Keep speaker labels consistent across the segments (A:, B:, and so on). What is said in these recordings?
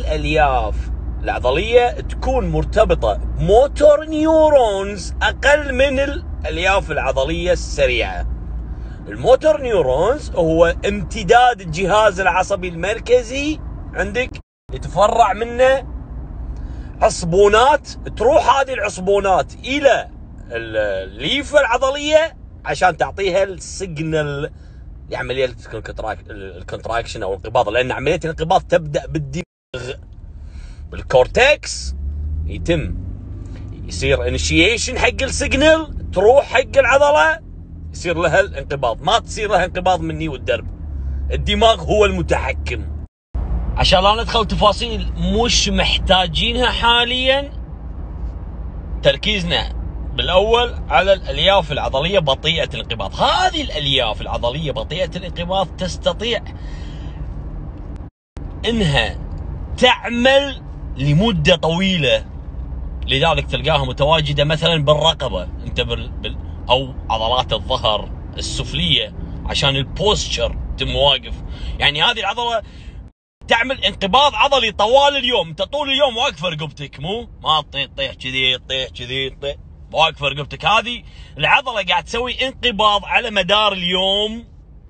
A: الالياف العضليه تكون مرتبطه بموتور نيورونز اقل من الالياف العضليه السريعه. الموتور نيورونز هو امتداد الجهاز العصبي المركزي عندك، يتفرع منه عصبونات، تروح هذه العصبونات الى الليفه العضليه عشان تعطيها السيجنال لعمليه الكونتراكشن او الانقباض، لان عمليه الانقباض تبدا بالدماغ، بالكورتكس يتم يصير انيشيشن حق السيجنال، تروح حق العضله يصير لها الانقباض. ما تصير لها انقباض مني والدرب، الدماغ هو المتحكم. عشان لا ندخل تفاصيل مش محتاجينها حاليا، تركيزنا بالاول على الالياف العضليه بطيئه الانقباض. هذه الالياف العضليه بطيئه الانقباض تستطيع انها تعمل لمده طويله، لذلك تلقاها متواجده مثلا بالرقبه انت او عضلات الظهر السفليه عشان البوستشر تم واقف. يعني هذه العضله تعمل انقباض عضلي طوال اليوم، انت طول اليوم واقفه رقبتك، مو ما تطيح كذي تطيح كذي تطيح، واقفه رقبتك. هذه العضله قاعد تسوي انقباض على مدار اليوم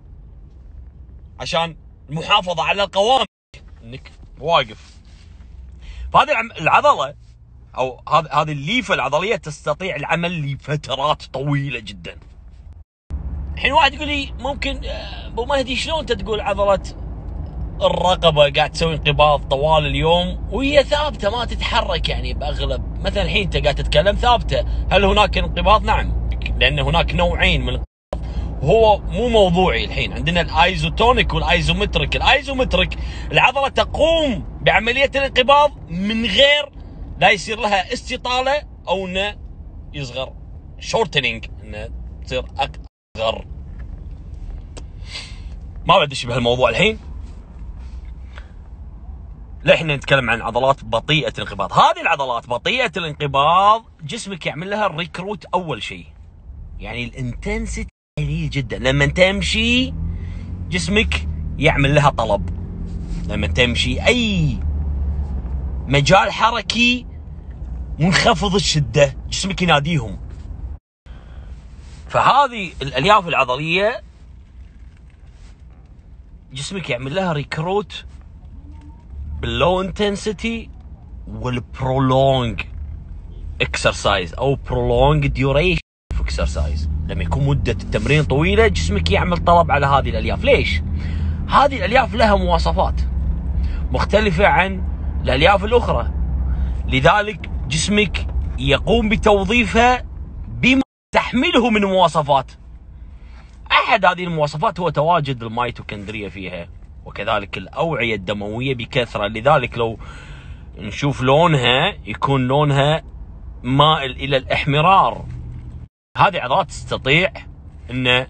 A: عشان المحافظه على القوام انك واقف. فهذه العضله او هذه الليفه العضليه تستطيع العمل لفترات طويله جدا. الحين واحد يقول لي ممكن ابو مهدي شلون انت تقول عضله الرقبه قاعد تسوي انقباض طوال اليوم وهي ثابته ما تتحرك؟ يعني باغلب مثلا الحين انت قاعد تتكلم ثابته، هل هناك انقباض؟ نعم، لان هناك نوعين من الانقباض، هو مو موضوعي. الحين عندنا الايزوتونيك والايزومتريك. الايزومتريك العضله تقوم بعمليه الانقباض من غير لا يصير لها استطاله او انه يصغر، شورتنينج، انه تصير اصغر. ما بدش بهالموضوع الحين. لا، احنا نتكلم عن عضلات بطيئه الانقباض. هذه العضلات بطيئه الانقباض جسمك يعمل لها الريكروت اول شيء، يعني الانتنسيتي قليل جدا. لما تمشي جسمك يعمل لها طلب، لما تمشي اي مجال حركي منخفض الشده جسمك يناديهم. فهذه الالياف العضليه جسمك يعمل لها ريكروت باللو انتنسيتي والبرولونج اكسرسايز او برولونج ديوريشن اكسرسايز. لما يكون مده التمرين طويله جسمك يعمل طلب على هذه الالياف. ليش؟ هذه الالياف لها مواصفات مختلفه عن الالياف الاخرى، لذلك جسمك يقوم بتوظيفها بما تحمله من مواصفات. احد هذه المواصفات هو تواجد الميتوكوندريا فيها، وكذلك الاوعيه الدمويه بكثره. لذلك لو نشوف لونها يكون لونها مائل الى الاحمرار. هذه عضلات تستطيع ان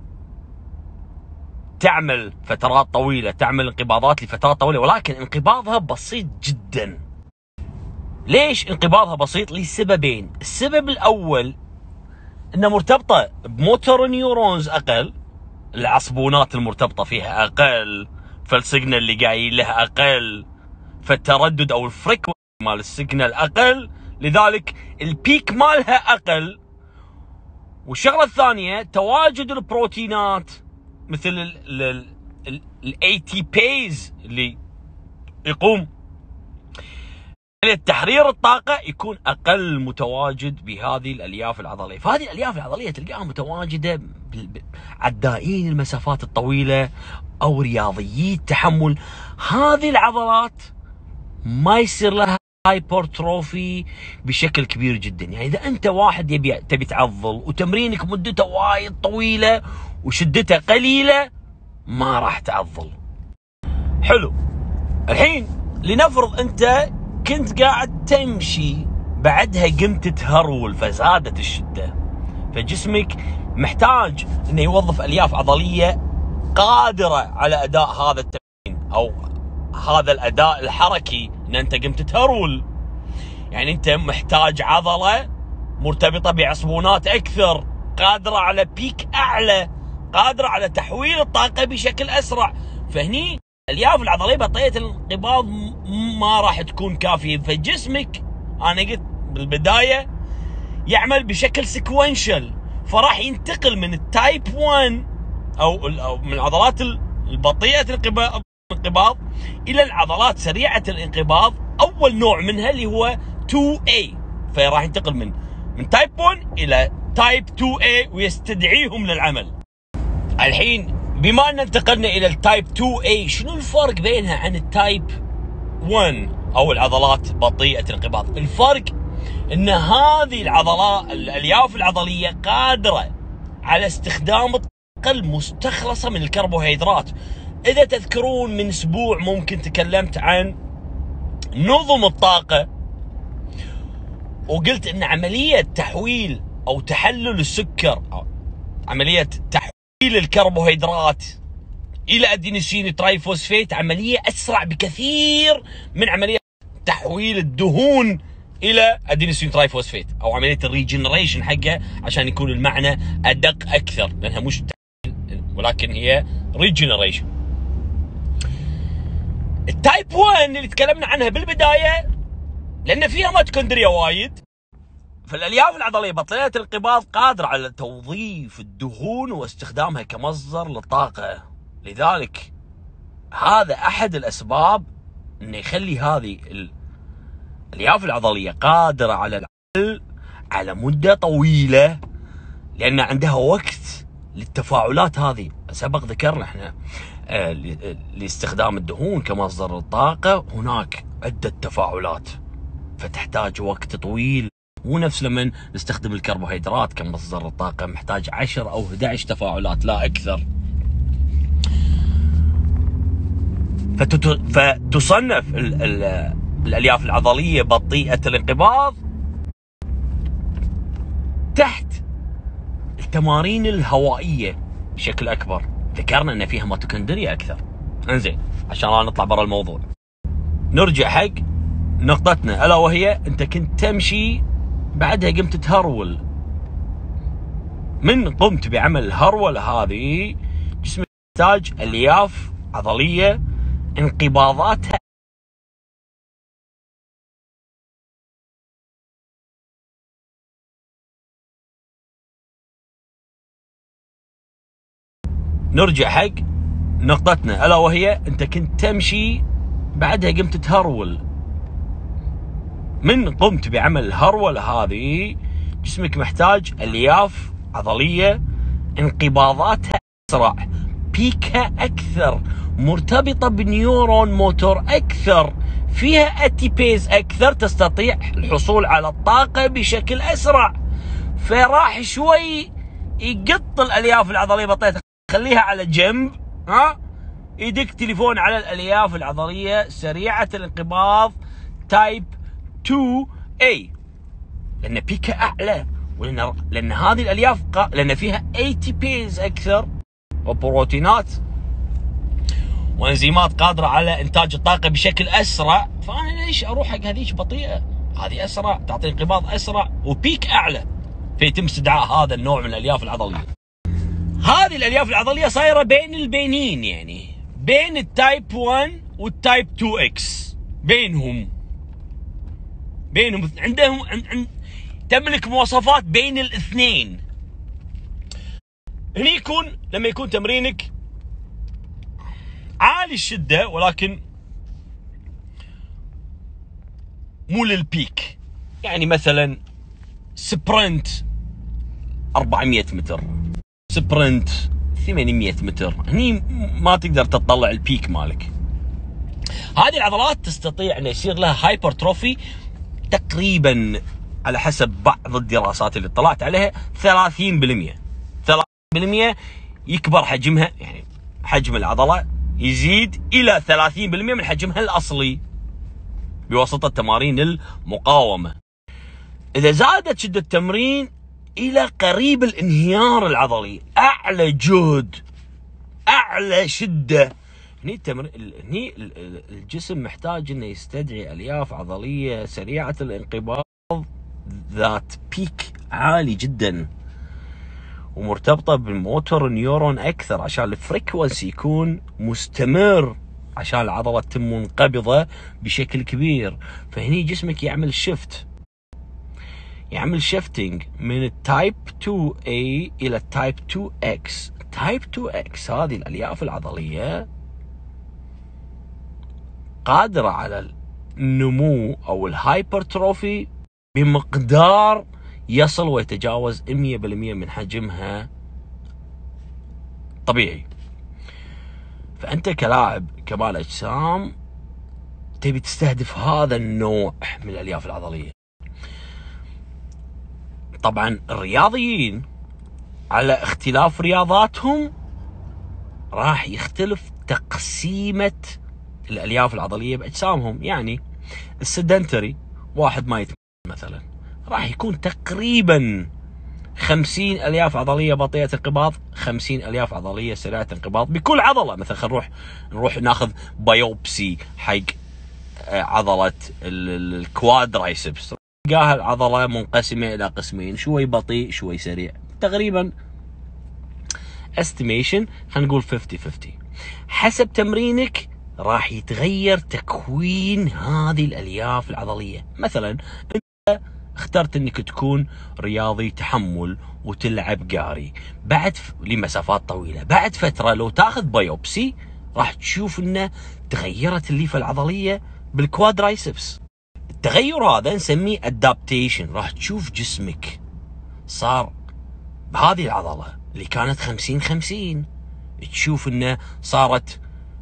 A: تعمل فترات طويله، تعمل انقباضات لفترات طويله، ولكن انقباضها بسيط جدا. ليش انقباضها بسيط؟ لسببين. السبب الاول انها مرتبطه بموتور نيورونز اقل، العصبونات المرتبطه فيها اقل، فالسيجنال اللي قايل لها اقل، فالتردد او الفريكونسي مال السيجنال اقل، لذلك البيك مالها اقل. والشغله الثانيه تواجد البروتينات مثل الاي تي بيز اللي يقوم تحرير الطاقه يكون اقل متواجد بهذه الالياف العضليه. فهذه الالياف العضليه تلقاها متواجده عدائين المسافات الطويله او رياضيي التحمل. هذه العضلات ما يصير لها هايبرتروفي بشكل كبير جدا. يعني اذا انت واحد تبي تعضل وتمرينك مدته وايد طويله وشدتها قليله ما راح تعضل. حلو. الحين لنفرض انت كنت قاعد تمشي بعدها قمت تهرول فزادت الشده، فجسمك محتاج انه يوظف الياف عضليه قادره على اداء هذا التمرين او هذا الاداء الحركي. ان انت قمت تهرول يعني انت محتاج عضله مرتبطه بعصبونات اكثر، قادره على بيك اعلى، قادره على تحويل الطاقه بشكل اسرع. فهني الالياف العضليه بطيئه الانقباض ما راح تكون كافيه، فجسمك انا قلت بالبدايه يعمل بشكل سيكونشال، فراح ينتقل من التايب 1 او من العضلات البطيئه الانقباض الى العضلات سريعه الانقباض. اول نوع منها اللي هو 2A، فراح ينتقل من تايب 1 الى تايب 2A ويستدعيهم للعمل. الحين بما ان انتقلنا الى التايب 2A، شنو الفرق بينها عن التايب 1 او العضلات بطيئه الانقباض؟ الفرق ان هذه العضلات الالياف العضليه قادره على استخدام الطاقه المستخلصه من الكربوهيدرات. اذا تذكرون من اسبوع ممكن تكلمت عن نظم الطاقه، وقلت ان عمليه تحويل او تحلل السكر، أو عمليه تحويل الكربوهيدرات الى ادينوسين ترايفوسفيت عمليه اسرع بكثير من عمليه تحويل الدهون الى ادينوسين ترايفوسفيت، او عمليه الريجنريشن حقه عشان يكون المعنى ادق اكثر، لانها مش تحويل ولكن هي ريجنريشن. التايب 1 اللي تكلمنا عنها بالبدايه لان فيها ميتوكوندريا وايد، فالالياف العضليه بطيئه الانقباض قادره على توظيف الدهون واستخدامها كمصدر للطاقه. لذلك هذا احد الاسباب انه يخلي هذه الالياف العضليه قادره على العمل على مده طويله، لان عندها وقت للتفاعلات هذه. سبق ذكرنا احنا لاستخدام الدهون كمصدر للطاقه هناك عده تفاعلات، فتحتاج وقت طويل، مو نفس لما نستخدم الكربوهيدرات كمصدر الطاقة محتاج 10 أو 11 تفاعلات لا أكثر. فتصنف الألياف العضلية بطيئة الانقباض تحت التمارين الهوائية بشكل أكبر. ذكرنا أن فيها ميتوكوندريا أكثر. انزين، عشان لا نطلع برا الموضوع نرجع حق نقطتنا، ألا وهي أنت كنت تمشي بعدها قمت تهرول. من قمت بعمل الهرولة هذه جسمك يحتاج الياف عضلية انقباضاتها نرجع حق نقطتنا، ألا وهي أنت كنت تمشي بعدها قمت تهرول. من قمت بعمل الهرولة هذه جسمك محتاج الياف عضلية انقباضاتها أسرع، بيكها أكثر، مرتبطة بنيورون موتور أكثر، فيها أتيبيز أكثر، تستطيع الحصول على الطاقة بشكل أسرع. فراح شوي يقط الألياف العضلية بطيئة، خليها على جنب، يدق تليفون على الألياف العضلية سريعة الانقباض تايب 2A، لأن بيكها أعلى، لأن هذه الألياف لأن فيها ATPs أكثر وبروتينات وانزيمات قادرة على إنتاج الطاقة بشكل أسرع. فأنا ليش أروح حق هذيك بطيئة؟ هذه أسرع، تعطي انقباض أسرع وبيك أعلى، فيتم استدعاء هذا النوع من الألياف العضلية. هذه الألياف العضلية صايرة بين البينين، يعني بين التايب 1 والتايب 2X، بينهم عندهم تملك مواصفات بين الاثنين. هني لما يكون تمرينك عالي الشدة ولكن مو للبيك، يعني مثلا سبرنت 400 متر، سبرنت 800 متر، هني ما تقدر تطلع البيك مالك. هذه العضلات تستطيع ان يصير لها هايبرتروفي تقريبا على حسب بعض الدراسات اللي اطلعت عليها 30% يكبر حجمها، يعني حجم العضلة يزيد إلى 30% من حجمها الأصلي بواسطة تمارين المقاومة. إذا زادت شدة التمرين إلى قريب الانهيار العضلي، أعلى جهد، أعلى شدة، هني الجسم محتاج إنه يستدعي ألياف عضلية سريعة الانقباض ذات بيك عالي جدا ومرتبطة بالموتور نيورون أكثر، عشان الفريكونسي يكون مستمر عشان العضلة تتم منقبضة بشكل كبير. فهني جسمك يعمل شيفت، يعمل شيفتنج من التايب 2A إلى التايب 2X. تايب 2X هذه الألياف العضلية قادرة على النمو أو الهايبرتروفي بمقدار يصل ويتجاوز 100% من حجمها طبيعي. فأنت كلاعب كمال أجسام تبي تستهدف هذا النوع من الألياف العضلية. طبعا الرياضيين على اختلاف رياضاتهم راح يختلف تقسيمة الألياف العضلية بأجسامهم. يعني السدنتري واحد ما يتمرن مثلا راح يكون تقريبا 50 ألياف عضلية بطيئة انقباض، 50 ألياف عضلية سريعة انقباض بكل عضلة. مثلا خلينا نروح ناخذ بايوبسي حق عضلة الكوادرايسبس، تلقاها العضلة منقسمة إلى قسمين، شوي بطيء شوي سريع، تقريبا estimation خلينا نقول 50-50. حسب تمرينك راح يتغير تكوين هذه الألياف العضلية. مثلا انت اخترت انك تكون رياضي تحمل وتلعب قاري بعد لمسافات طويلة، بعد فترة لو تاخذ بايوبسي راح تشوف انه تغيرت الليفة العضلية بالكوادرايسبس. التغير هذا نسميه adaptation. راح تشوف جسمك صار بهذه العضلة اللي كانت 50-50 تشوف انه صارت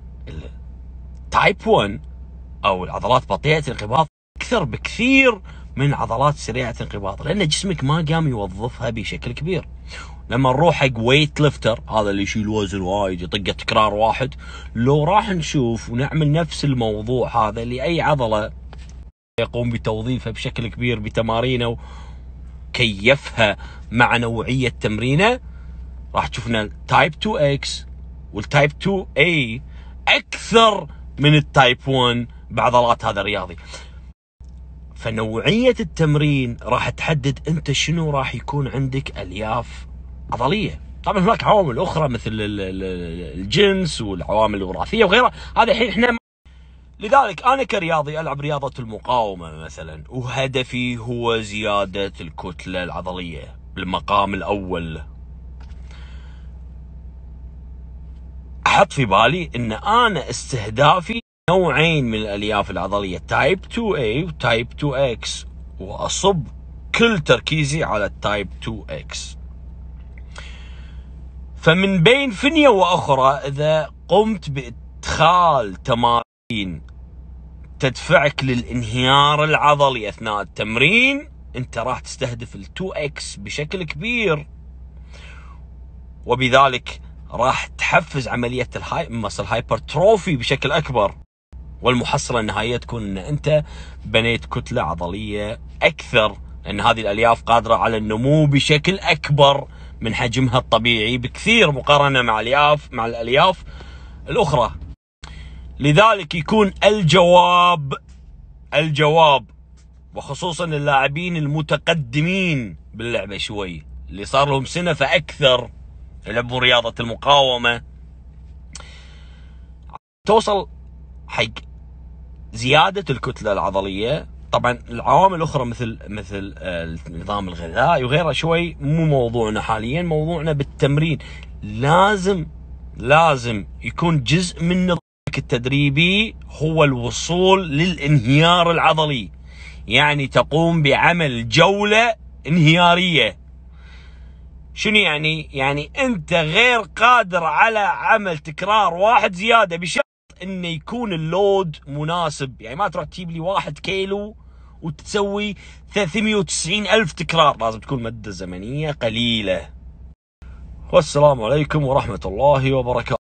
A: تايب 1 او العضلات بطيئة الانقباض اكثر بكثير من عضلات سريعة الانقباض، لان جسمك ما قام يوظفها بشكل كبير. لما نروح حق ويت ليفتر، هذا اللي يشيل وزن وايد يطق تكرار واحد، لو راح نشوف ونعمل نفس الموضوع هذا لاي عضلة يقوم بتوظيفها بشكل كبير بتمارينه وكيفها مع نوعية تمرينه، راح تشوفنا التايب 2X والتايب 2A اكثر من التايب 1 بعضلات هذا الرياضي. فنوعية التمرين راح تحدد انت شنو راح يكون عندك الياف عضلية. طبعا هناك عوامل اخرى مثل الجنس والعوامل الوراثية وغيرها، هذا الحين احنا. لذلك انا كرياضي العب رياضة المقاومة مثلا، وهدفي هو زيادة الكتلة العضلية بالمقام الاول. احط في بالي ان انا استهدافي نوعين من الالياف العضليه، تايب 2A وتايب 2X، واصب كل تركيزي على التايب 2X. فمن بين فنيه واخرى اذا قمت بادخال تمارين تدفعك للانهيار العضلي اثناء التمرين، انت راح تستهدف ال 2X بشكل كبير، وبذلك راح تحفز عملية المسل هايبرتروفي بشكل أكبر، والمحصلة النهائية تكون أن أنت بنيت كتلة عضلية أكثر، لأن هذه الألياف قادرة على النمو بشكل أكبر من حجمها الطبيعي بكثير مقارنة مع الألياف الأخرى. لذلك يكون الجواب وخصوصا اللاعبين المتقدمين باللعبة شوي، اللي صار لهم سنة فأكثر يلعبون رياضة المقاومة، توصل حق زيادة الكتلة العضلية. طبعا العوامل الأخرى مثل النظام الغذائي وغيرها شوي مو موضوعنا حاليا. موضوعنا بالتمرين لازم يكون جزء من نظامك التدريبي هو الوصول للانهيار العضلي، يعني تقوم بعمل جولة انهيارية. شنو يعني؟ يعني انت غير قادر على عمل تكرار واحد زيادة بشرط انه يكون اللود مناسب. يعني ما تروح تجيب لي 1 كيلو وتسوي 390,000 تكرار، لازم تكون مدة زمنية قليلة. والسلام عليكم ورحمة الله وبركاته.